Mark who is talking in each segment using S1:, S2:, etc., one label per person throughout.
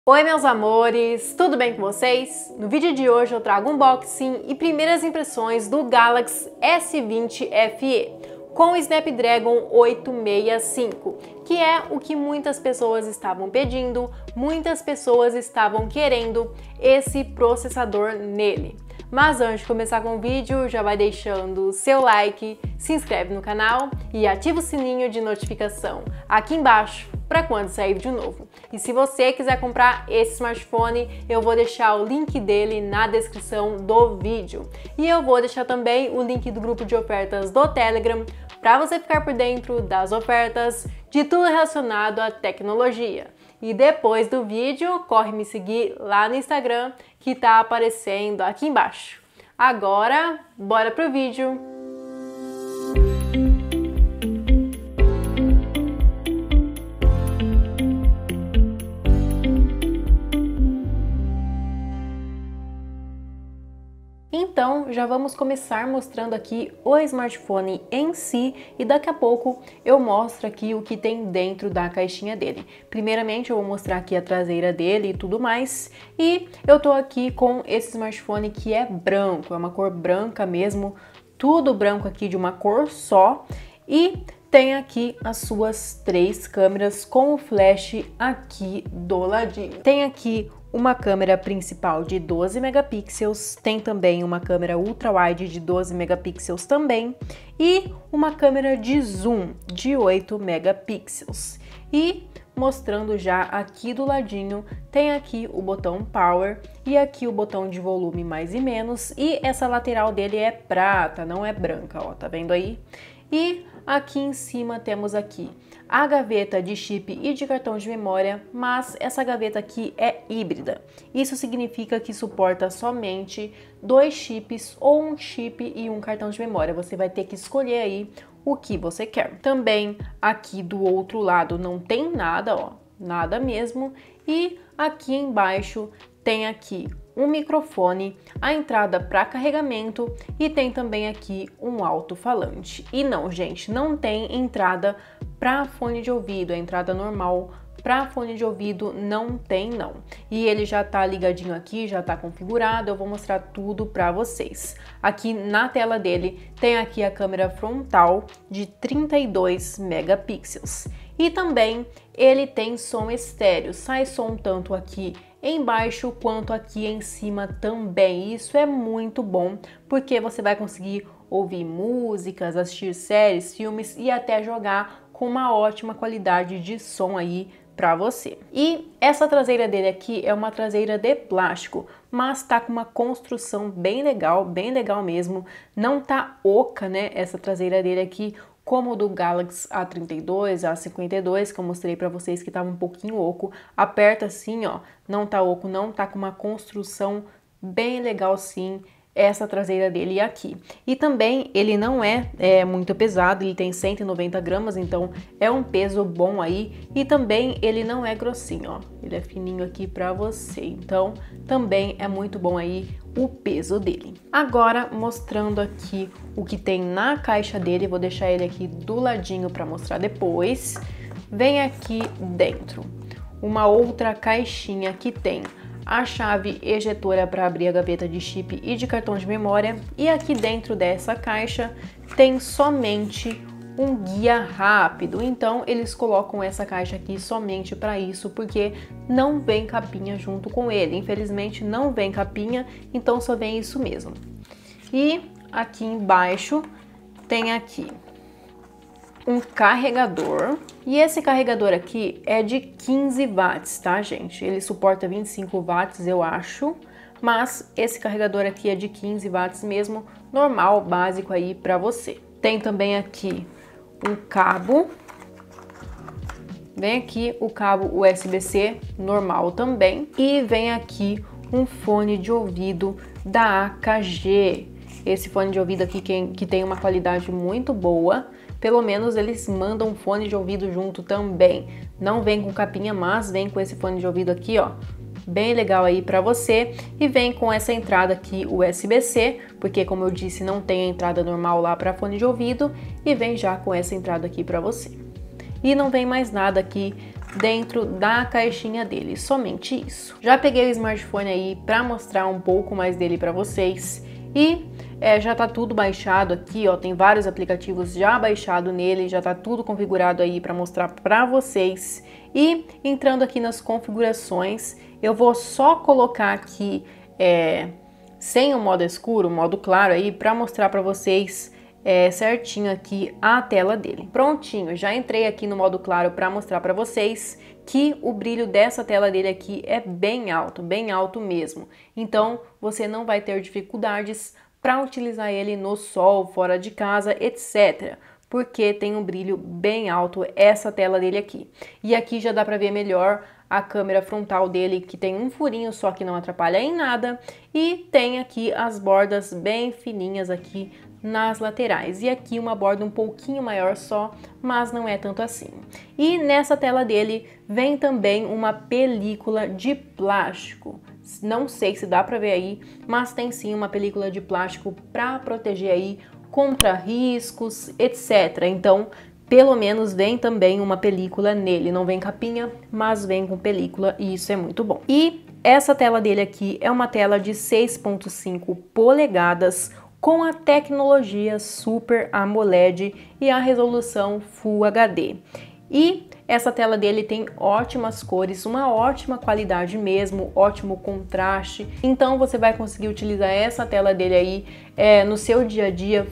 S1: Oi meus amores, tudo bem com vocês? No vídeo de hoje eu trago um unboxing e primeiras impressões do Galaxy S20 FE com o Snapdragon 865, que é o que muitas pessoas estavam pedindo, muitas pessoas estavam querendo esse processador nele. Mas antes de começar com o vídeo, já vai deixando o seu like, se inscreve no canal e ativa o sininho de notificação aqui embaixo para quando sair vídeo novo. E se você quiser comprar esse smartphone, eu vou deixar o link dele na descrição do vídeo. E eu vou deixar também o link do grupo de ofertas do Telegram para você ficar por dentro das ofertas, de tudo relacionado à tecnologia. E depois do vídeo, corre me seguir lá no Instagram, que tá aparecendo aqui embaixo. Agora, bora pro vídeo! Então, já vamos começar mostrando aqui o smartphone em si e daqui a pouco eu mostro aqui o que tem dentro da caixinha dele. Primeiramente, eu vou mostrar aqui a traseira dele e tudo mais. E eu tô aqui com esse smartphone que é branco, é uma cor branca mesmo, tudo branco aqui de uma cor só. E tem aqui as suas 3 câmeras com o flash aqui do ladinho. Tem aqui uma câmera principal de 12 megapixels, tem também uma câmera ultra-wide de 12 megapixels também e uma câmera de zoom de 8 megapixels. E mostrando já aqui do ladinho, tem aqui o botão Power e aqui o botão de volume mais e menos, e essa lateral dele é prata, não é branca, ó, tá vendo aí? E aqui em cima temos aqui a gaveta de chip e de cartão de memória, mas essa gaveta aqui é híbrida. Isso significa que suporta somente 2 chips ou um chip e um cartão de memória. Você vai ter que escolher aí o que você quer. Também aqui do outro lado não tem nada, ó, nada mesmo. E aqui embaixo tem aqui um microfone, a entrada para carregamento e tem também aqui um alto-falante. E não, gente, não tem entrada para fone de ouvido, a entrada normal para fone de ouvido não tem não. E ele já tá ligadinho aqui, já tá configurado, eu vou mostrar tudo para vocês. Aqui na tela dele tem aqui a câmera frontal de 32 megapixels. E também ele tem som estéreo, sai som tanto aqui embaixo quanto aqui em cima também. Isso é muito bom, porque você vai conseguir ouvir músicas, assistir séries, filmes e até jogar com uma ótima qualidade de som aí para você. E essa traseira dele aqui é uma traseira de plástico, mas tá com uma construção bem legal mesmo. Não tá oca, né, essa traseira dele aqui, como o do Galaxy A32, A52, que eu mostrei para vocês que tava um pouquinho oco. Aperta assim, ó, não tá oco, não tá com uma construção bem legal sim, essa traseira dele aqui. E também ele não é muito pesado, ele tem 190 gramas, então é um peso bom aí. E também ele não é grossinho, ó, ele é fininho aqui pra você, então também é muito bom aí o peso dele. Agora mostrando aqui o que tem na caixa dele, vou deixar ele aqui do ladinho para mostrar depois. Vem aqui dentro uma outra caixinha que tem a chave ejetora para abrir a gaveta de chip e de cartão de memória, e aqui dentro dessa caixa tem somente um guia rápido. Então eles colocam essa caixa aqui somente para isso, porque não vem capinha junto com ele. Infelizmente não vem capinha, então só vem isso mesmo. E aqui embaixo tem aqui um carregador, e esse carregador aqui é de 15 watts, tá, gente? Ele suporta 25 watts, eu acho, mas esse carregador aqui é de 15 watts mesmo, normal, básico aí pra você. Tem também aqui um cabo, vem aqui o cabo USB-C normal também, e vem aqui um fone de ouvido da AKG. Esse fone de ouvido aqui que tem uma qualidade muito boa. Pelo menos eles mandam um fone de ouvido junto também. Não vem com capinha, mas vem com esse fone de ouvido aqui, ó. Bem legal aí pra você. E vem com essa entrada aqui USB-C, porque como eu disse, não tem a entrada normal lá para fone de ouvido. E vem já com essa entrada aqui pra você. E não vem mais nada aqui dentro da caixinha dele, somente isso. Já peguei o smartphone aí para mostrar um pouco mais dele para vocês e já tá tudo baixado aqui, ó, tem vários aplicativos já baixado nele, já tá tudo configurado aí para mostrar para vocês. E entrando aqui nas configurações, eu vou só colocar aqui sem o modo escuro, o modo claro aí, para mostrar para vocês certinho aqui a tela dele. Prontinho, já entrei aqui no modo claro para mostrar para vocês que o brilho dessa tela dele aqui é bem alto mesmo. Então você não vai ter dificuldades para utilizar ele no sol, fora de casa, etc. Porque tem um brilho bem alto essa tela dele aqui. E aqui já dá para ver melhor a câmera frontal dele, que tem um furinho só que não atrapalha em nada, e tem aqui as bordas bem fininhas aqui nas laterais, e aqui uma borda um pouquinho maior só, mas não é tanto assim. E nessa tela dele vem também uma película de plástico. Não sei se dá para ver aí, mas tem sim uma película de plástico para proteger aí contra riscos, etc. Então, pelo menos vem também uma película nele, não vem capinha, mas vem com película e isso é muito bom. E essa tela dele aqui é uma tela de 6,5 polegadas com a tecnologia Super AMOLED e a resolução Full HD. E essa tela dele tem ótimas cores, uma ótima qualidade mesmo, ótimo contraste. Então você vai conseguir utilizar essa tela dele aí no seu dia a dia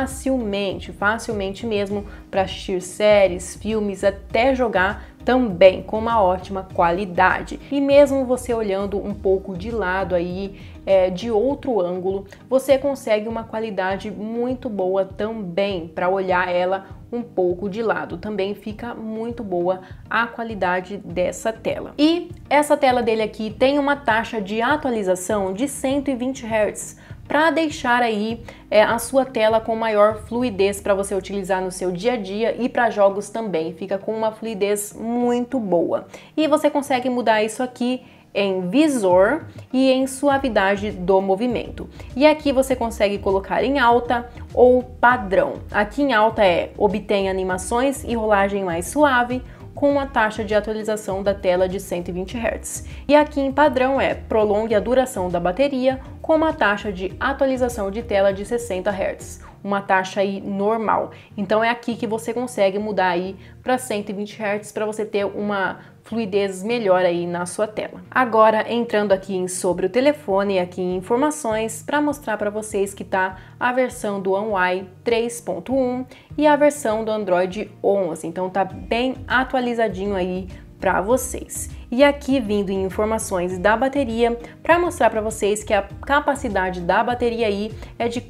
S1: facilmente mesmo, para assistir séries, filmes, até jogar também com uma ótima qualidade. E mesmo você olhando um pouco de lado aí, de outro ângulo, você consegue uma qualidade muito boa também para olhar ela um pouco de lado. Também fica muito boa a qualidade dessa tela. E essa tela dele aqui tem uma taxa de atualização de 120 Hz, para deixar aí a sua tela com maior fluidez para você utilizar no seu dia a dia e para jogos também. Fica com uma fluidez muito boa. E você consegue mudar isso aqui em visor e em suavidade do movimento. E aqui você consegue colocar em alta ou padrão. Aqui em alta obtém animações e rolagem mais suave, com uma taxa de atualização da tela de 120 Hz. E aqui em padrão prolongue a duração da bateria, com uma taxa de atualização de tela de 60 Hz, uma taxa aí normal. Então é aqui que você consegue mudar aí para 120 Hz para você ter uma fluidez melhor aí na sua tela. Agora entrando aqui sobre o telefone, aqui em informações, para mostrar para vocês que tá a versão do One UI 3.1 e a versão do Android 11. Então tá bem atualizadinho aí para vocês. E aqui vindo em informações da bateria, para mostrar para vocês que a capacidade da bateria aí é de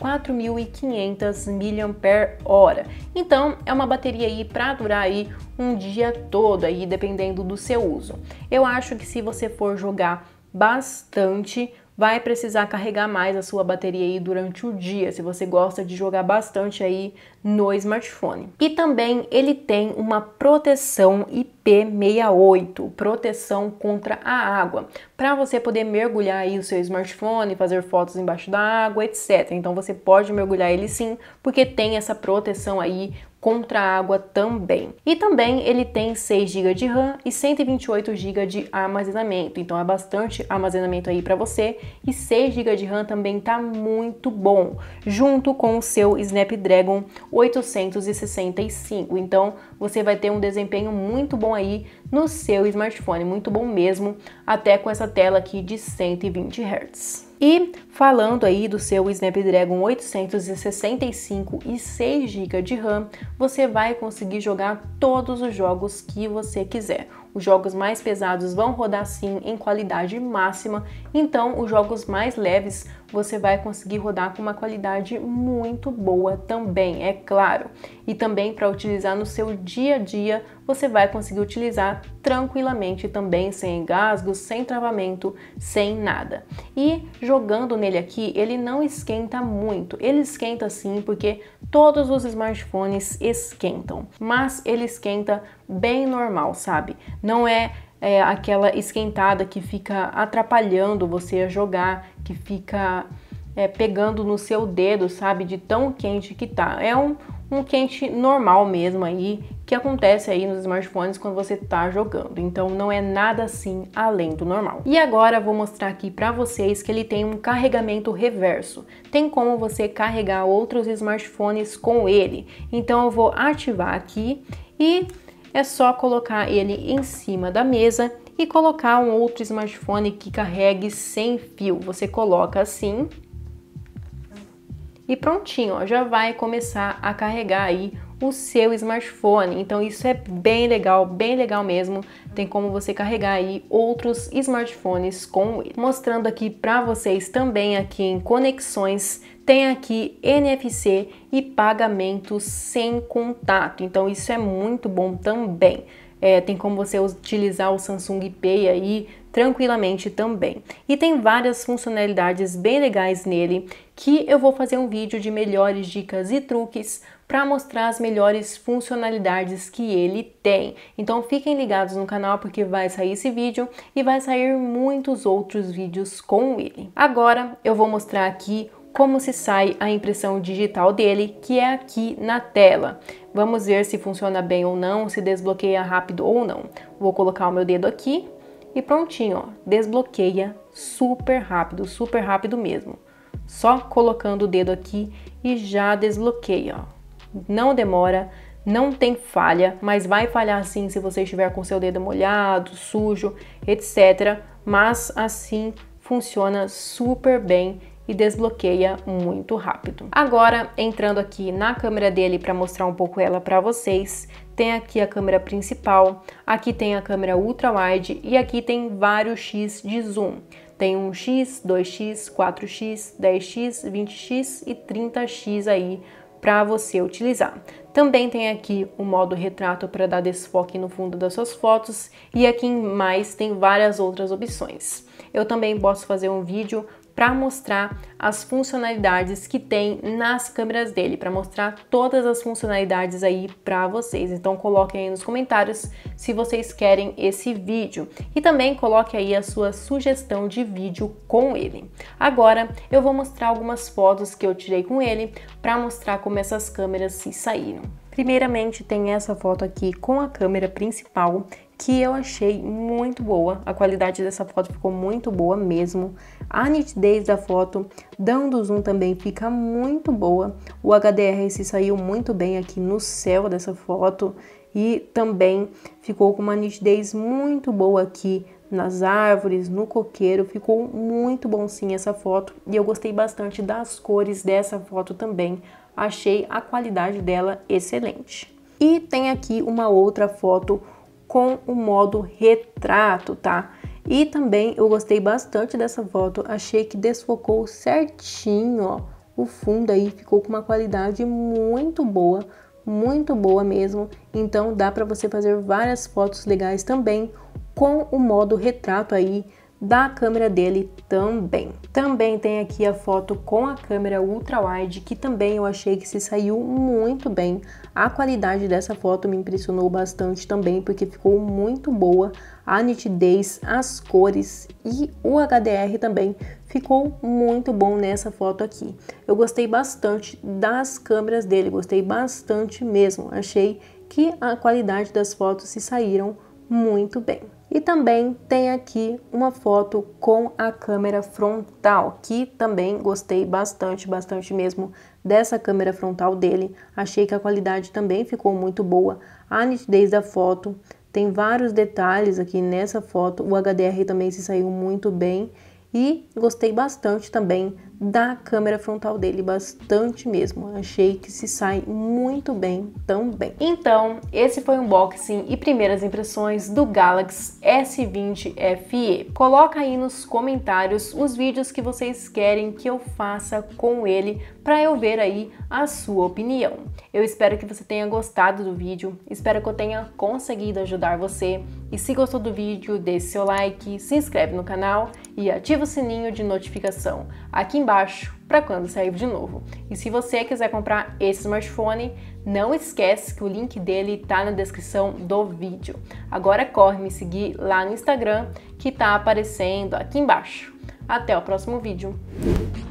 S1: 4.500 mAh. Então é uma bateria aí para durar aí um dia todo aí, dependendo do seu uso. Eu acho que se você for jogar bastante, vai precisar carregar mais a sua bateria aí durante o dia, se você gosta de jogar bastante aí no smartphone. E também ele tem uma proteção IP68, proteção contra a água, para você poder mergulhar aí o seu smartphone, fazer fotos embaixo da água, etc. Então você pode mergulhar ele sim, porque tem essa proteção aí contra a água também. E também ele tem 6 GB de RAM e 128 GB de armazenamento, então é bastante armazenamento aí para você, e 6 GB de RAM também tá muito bom, junto com o seu Snapdragon 865, então você vai ter um desempenho muito bom aí no seu smartphone, muito bom mesmo, até com essa tela aqui de 120 Hz. E falando aí do seu Snapdragon 865 e 6 GB de RAM, você vai conseguir jogar todos os jogos que você quiser. Os jogos mais pesados vão rodar sim em qualidade máxima, então os jogos mais leves você vai conseguir rodar com uma qualidade muito boa também, é claro. E também para utilizar no seu dia a dia, você vai conseguir utilizar tranquilamente também, sem engasgos, sem travamento, sem nada. E jogando nele aqui, ele não esquenta muito. Ele esquenta sim, porque todos os smartphones esquentam, mas ele esquenta bem normal, sabe? Não é aquela esquentada que fica atrapalhando você a jogar, que fica pegando no seu dedo, sabe? De tão quente que tá. É um quente normal mesmo aí, que acontece aí nos smartphones quando você tá jogando. Então não é nada assim além do normal. E agora vou mostrar aqui para vocês que ele tem um carregamento reverso. Tem como você carregar outros smartphones com ele. Então eu vou ativar aqui e é só colocar ele em cima da mesa e colocar um outro smartphone que carregue sem fio. Você coloca assim e prontinho, ó, já vai começar a carregar aí o seu smartphone. Então isso é bem legal mesmo. Tem como você carregar aí outros smartphones com ele. Mostrando aqui para vocês também aqui em conexões, tem aqui NFC e pagamento sem contato. Então isso é muito bom também. Tem como você utilizar o Samsung Pay aí tranquilamente também. E tem várias funcionalidades bem legais nele, que eu vou fazer um vídeo de melhores dicas e truques para mostrar as melhores funcionalidades que ele tem. Então fiquem ligados no canal porque vai sair esse vídeo e vai sair muitos outros vídeos com ele. Agora eu vou mostrar aqui como se sai a impressão digital dele, que é aqui na tela. Vamos ver se funciona bem ou não, se desbloqueia rápido ou não. Vou colocar o meu dedo aqui e prontinho, ó, desbloqueia super rápido mesmo. Só colocando o dedo aqui e já desbloqueia, ó. Não demora, não tem falha, mas vai falhar sim se você estiver com seu dedo molhado, sujo, etc. Mas assim funciona super bem e desbloqueia muito rápido. Agora, entrando aqui na câmera dele para mostrar um pouco ela para vocês, tem aqui a câmera principal, aqui tem a câmera ultra-wide e aqui tem vários X de zoom. Tem 1x, 2x, 4x, 10x, 20x e 30x aí para você utilizar. Também tem aqui o modo retrato para dar desfoque no fundo das suas fotos e aqui em mais tem várias outras opções. Eu também posso fazer um vídeo para mostrar as funcionalidades que tem nas câmeras dele, para mostrar todas as funcionalidades aí para vocês. Então coloquem aí nos comentários se vocês querem esse vídeo e também coloque aí a sua sugestão de vídeo com ele. Agora eu vou mostrar algumas fotos que eu tirei com ele para mostrar como essas câmeras se saíram. Primeiramente tem essa foto aqui com a câmera principal, que eu achei muito boa, a qualidade dessa foto ficou muito boa mesmo, a nitidez da foto, dando zoom também fica muito boa, o HDR se saiu muito bem aqui no céu dessa foto e também ficou com uma nitidez muito boa aqui nas árvores, no coqueiro, ficou muito bom sim essa foto e eu gostei bastante das cores dessa foto também, achei a qualidade dela excelente. E tem aqui uma outra foto com o modo retrato, tá? E também eu gostei bastante dessa foto, achei que desfocou certinho, ó, o fundo aí ficou com uma qualidade muito boa mesmo. Então dá para você fazer várias fotos legais também com o modo retrato aí da câmera dele também. Também tem aqui a foto com a câmera ultra-wide, que também eu achei que se saiu muito bem. A qualidade dessa foto me impressionou bastante também, porque ficou muito boa. A nitidez, as cores e o HDR também ficou muito bom nessa foto aqui. Eu gostei bastante das câmeras dele, gostei bastante mesmo. Achei que a qualidade das fotos se saíram muito bem. E também tem aqui uma foto com a câmera frontal, que também gostei bastante mesmo dessa câmera frontal dele. Achei que a qualidade também ficou muito boa, a nitidez da foto, tem vários detalhes aqui nessa foto, o HDR também se saiu muito bem e gostei bastante também da câmera frontal dele, bastante mesmo. Achei que se sai muito bem também. Então, esse foi o unboxing e primeiras impressões do Galaxy S20 FE. Coloca aí nos comentários os vídeos que vocês querem que eu faça com ele, para eu ver aí a sua opinião. Eu espero que você tenha gostado do vídeo, espero que eu tenha conseguido ajudar você. E se gostou do vídeo, deixe seu like, se inscreve no canal e ativa o sininho de notificação aqui embaixo para quando sair de novo. E se você quiser comprar esse smartphone, não esquece que o link dele tá na descrição do vídeo. Agora corre me seguir lá no Instagram que tá aparecendo aqui embaixo. Até o próximo vídeo.